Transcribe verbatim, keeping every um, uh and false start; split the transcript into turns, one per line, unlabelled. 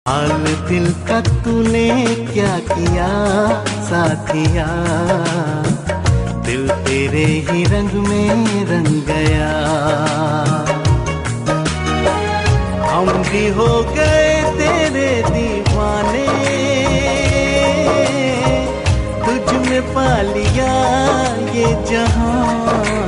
हाल दिल का तूने क्या किया साथिया, दिल तेरे ही रंग में रंग गया। हम भी हो गए तेरे दीवाने, तुझ में पा लिया ये जहां।